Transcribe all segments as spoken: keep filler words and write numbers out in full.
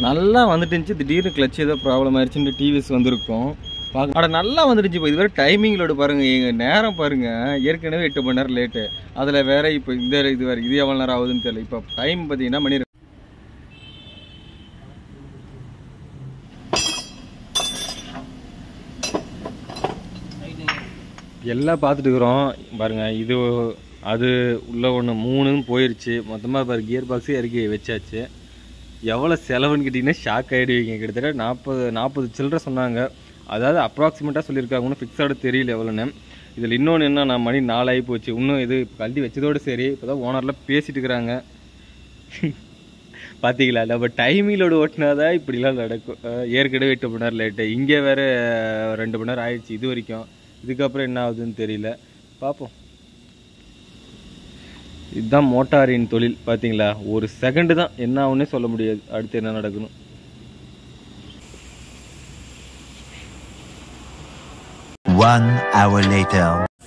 நல்லா வந்துட்டு இருந்துச்சு. திடீர்னு கிளச் ஏதோ ப்ராப்ளம் ஆயிடுச்சுன்னு டிவிஎஸ் வந்திருக்கும். பார்க்க ஆனால் நல்லா வந்துருச்சு. இப்போ இதுவரை டைமிங்களோட பாருங்கள், எங்கள் நேரம் பாருங்கள், ஏற்கனவே எட்டு மணி நேரம் லேட்டு. அதில் வேற இப்போ இந்த இது வேறு, இது எவ்வளோ நேரம் ஆகுதுன்னு தெரியல. இப்போ டைம் பார்த்தீங்கன்னா மணி எல்லாம் பார்த்துட்டு இருக்கிறோம் பாருங்கள். இது அது உள்ள ஒன்று மூணுன்னு போயிடுச்சு. மொத்தமாக பாரு கியர் பாக்ஸே இறக்கி வச்சாச்சு. எவ்வளோ செலவுன்னு கேட்டிங்கன்னா ஷாக் ஆகிடுவீங்க. கிட்டத்தட்ட நாற்பது நாற்பது சில்லரை சொன்னாங்க. அதாவது அப்ராக்சிமேட்டாக சொல்லியிருக்காங்க, ஒன்றும் ஃபிக்ஸாக தெரியல எவ்வளோன்னு. இதில் இன்னொன்று என்ன, நான் மணி நாலாகி போச்சு. இன்னும் இது கழட்டி வச்சதோடு சரி. இப்போ தான் ஓனர்லாம் பேசிட்டு இருக்கிறாங்க. பார்த்தீங்களா, நம்ம டைமிங்களோட ஓட்டினாதான் இப்படிலாம் நடக்கும். ஏற்கனவே எட்டு மணி நேரம் லேட்டு, இங்கே வேறு ரெண்டு மணி நேரம் ஆயிடுச்சு இது வரைக்கும். இதுக்கப்புறம் என்ன ஆகுதுன்னு தெரியல, பார்ப்போம். இதுதான் மோட்டாரின் தொழில். பார்த்தீங்களா, ஒரு செகண்டு தான் என்ன ஆகுன்னே சொல்ல முடியாது அடுத்து என்ன நடக்கணும். One hour later.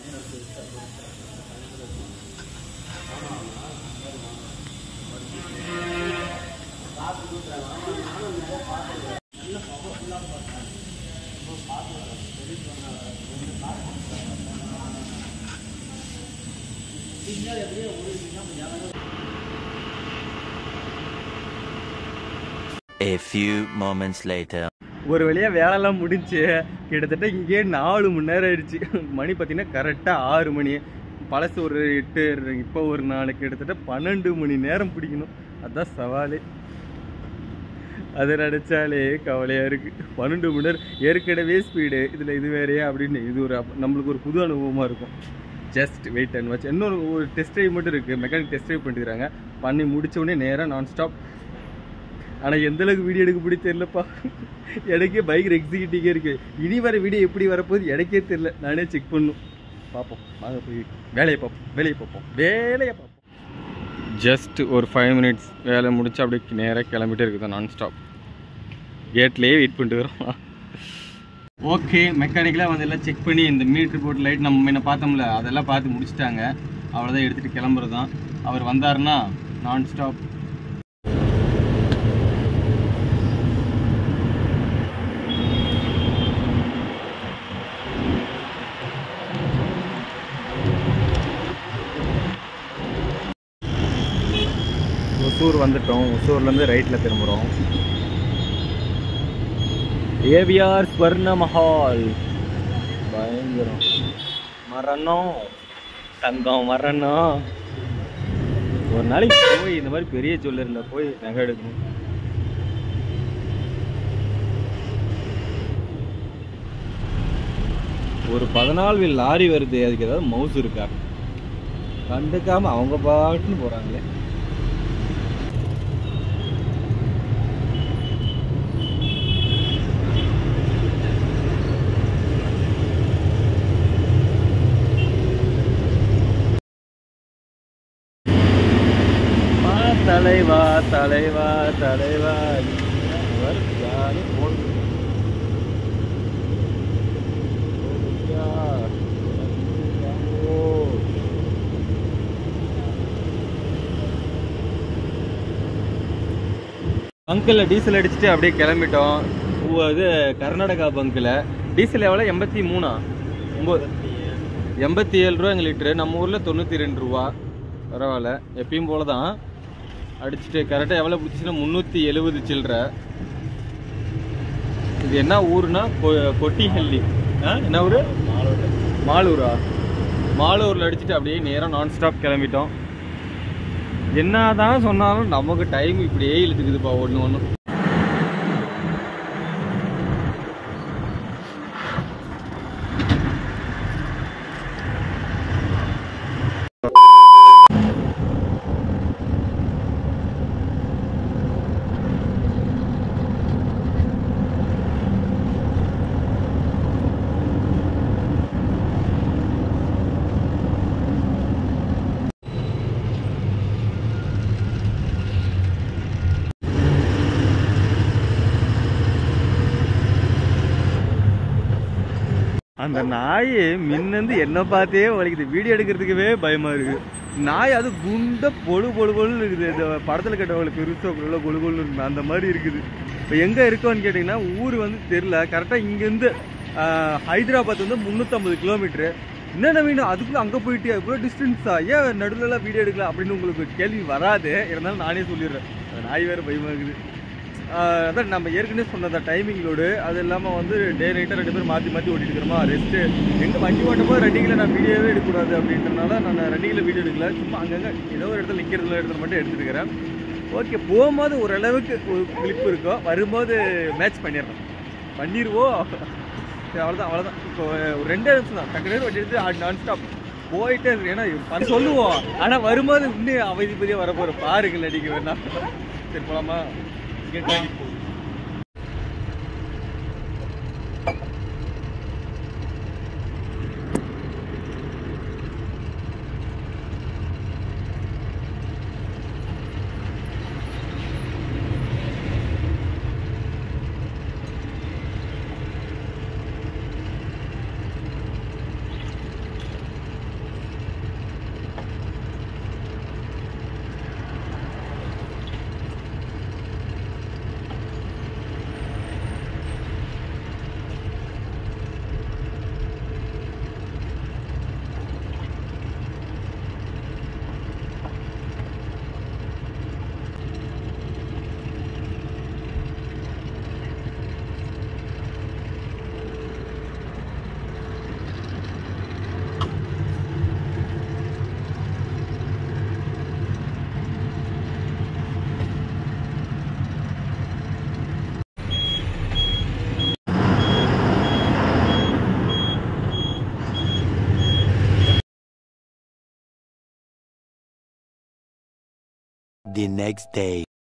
A few moments later. ஒரு வழியாக வேலைலாம் முடிஞ்சு கிட்டத்தட்ட இங்கே நாலு மணி நேரம் ஆயிடுச்சு. மணி பார்த்தீங்கன்னா கரெக்டாக ஆறு மணி. பழசு ஒரு எட்டு, இப்போ ஒரு நாலு, கிட்டத்தட்ட பன்னெண்டு மணி நேரம் பிடிக்கணும். அதுதான் சவாலே. அதை நினச்சாலே கவலையாக இருக்குது. பன்னெண்டு மணி நேரம் ஏற்கனவே ஸ்பீடு, இதில் இது வேறையா அப்படின்னு இது ஒரு நம்மளுக்கு ஒரு புது அனுபவமாக இருக்கும். Just wait and watch. இன்னொரு ஒரு டெஸ்ட் ட்ரைவ் மட்டும் இருக்குது. மெக்கானிக் டெஸ்ட் ட்ரைவ் பண்ணிக்கிறாங்க. பண்ணி முடித்த உடனே நேராக நான் ஸ்டாப். ஆனால் எந்தளவுக்கு வீடியோ எடுக்க பிடி தெரியலப்பா. எனக்கே பைக் எக்ஸிக்யூட்டிவே இருக்குது. இனி வர வீடியோ எப்படி வரப்போகுது எனக்கே தெரியல. நானே செக் பண்ணும். பார்ப்போம், வாங்க போய் வேலையை பார்ப்போம் வேலையை பார்ப்போம் வேலையை பார்ப்போம். ஜஸ்ட் ஒரு ஃபைவ் மினிட்ஸ் வேலை முடிச்சு அப்படியே நேராக கிளம்பிட்டே இருக்குது. நான் ஸ்டாப் கேட்லேயே வெயிட் பண்ணிட்டு வரோம். ஓகே, மெக்கானிக்கலாக வந்து எல்லாம் செக் பண்ணி இந்த மீட்ரு போட்டு லைட் நம்ம முன்ன பார்த்தோம்ல அதெல்லாம் பார்த்து முடிச்சுட்டாங்க. அவ்வளோதான், எடுத்துகிட்டு கிளம்புறது தான். அவர் வந்தாருன்னா நான் ஸ்டாப். ஒசூர் வந்துட்டோம். ஒசூர்லேருந்து ரைட்டில் திரும்புகிறோம். ஏவிஆர் ஸ்வர்ண மஹால் பயங்கரம். மரணம் தங்கம் மரணம். ஒரு நாளைக்கு போய் இந்த மாதிரி பெரிய ஜுவல்லரில் போய் நகை எடுக்கணும். ஒரு பதினாலு லாரி வருது, அதுக்கு ஏதாவது மவுஸ் இருக்கா? கண்டுக்காம அவங்க பாட்டுன்னு போகிறாங்களே. தலைவா தலைவா தலைவா பங்கில் டீசல் அடிச்சுட்டு அப்படியே கிளம்பிட்டோம். இது கர்நாடகா பங்கில் டீசல் எவ்வளோ? எண்பத்தி மூணா ஒம்பது எண்பத்தி ஏழு ரூபா எங்கள் லிட்டரு. நம்ம ஊரில் தொண்ணூற்றி ரெண்டு ரூபா. பரவாயில்ல, எப்பயும் போல தான். அடிச்சுட்டு கரெக்டாக எவ்வளோ பிடிச்சின்னா முந்நூற்றி எழுபது சில்லற. இது என்ன ஊருனா கொட்டிஹள்ளி. ஆ என்ன ஊர்? மாலூரா? மாலூரில் அடிச்சுட்டு அப்படியே நேரம் நான் ஸ்டாப் கிளம்பிட்டோம். என்ன தான் சொன்னாலும் நமக்கு டைம் இப்படியே இழுத்துக்குதுப்பா ஒன்று ஒன்று. அந்த நாய் மின்னந்து என்ன பார்த்தே வலிக்குது. வீடியோ எடுக்கிறதுக்கவே பயமா இருக்கு. நாய் அது குண்ட பொழு பொழு பொழுன்னு இருக்குது. இந்த படத்துல கட்டவங்களுக்கு பெருசா கொழு கொழுன்னு இருக்கு, அந்த மாதிரி இருக்குது. இப்போ எங்கே இருக்கோன்னு கேட்டிங்கன்னா ஊர் வந்து தெரில. கரெக்டாக இங்கேருந்து ஹைதராபாத் வந்து முந்நூற்றம்பது கிலோமீட்ரு. என்ன நவீன் அதுக்குள்ளே அங்கே போயிட்டு இவ்வளோ டிஸ்டன்ஸா, ஏன் நடுவில்லாம் வீடியோ எடுக்கலாம் அப்படின்னு உங்களுக்கு கேள்வி வராது. இருந்தாலும் நானே சொல்லிடுறேன், அது நாய் வேறு பயமாக இருக்குது. அதான் நம்ம ஏற்கனவே சொன்ன டைமிங்களோடு அது இல்லாமல் வந்து டே நைட்டாக ரெண்டு பேரும் மாற்றி மாற்றி ஓட்டிட்டு இருக்கிறோமா. ரெஸ்ட்டு எங்கே வண்டி ஓட்டும் போது ரன்னிங்கில் நான் வீடியோவே எடுக்கக்கூடாது அப்படின்றனால நான் ரன்னிங்கில் வீடியோ எடுக்கல. சும்மா அங்கங்கே ஏதோ ஒரு இடத்துல நிற்கிறதுல இடத்துல மட்டும் எடுத்துருக்கிறேன். ஓகே, போகும்போது ஓரளவுக்கு ஒரு கிளிப் இருக்கும், வரும்போது மேட்ச் பண்ணிடுறோம் பண்ணிடுவோம். அவ்வளோதான் அவ்வளோதான் இப்போ ஒரு ரெண்டே நிமிஷம் தான், டக்கு நேரம் வண்டி எடுத்து நான் ஸ்டாப் போயிட்டே இருக்கு. ஏன்னா அது சொல்லுவோம், ஆனால் வரும்போது இன்னும் அமைதிப்பதியாக வர போகிற பாருங்கள் அடிக்க வேணா. சரி போகலாமா? கேட்டாடி போகுது. The next day.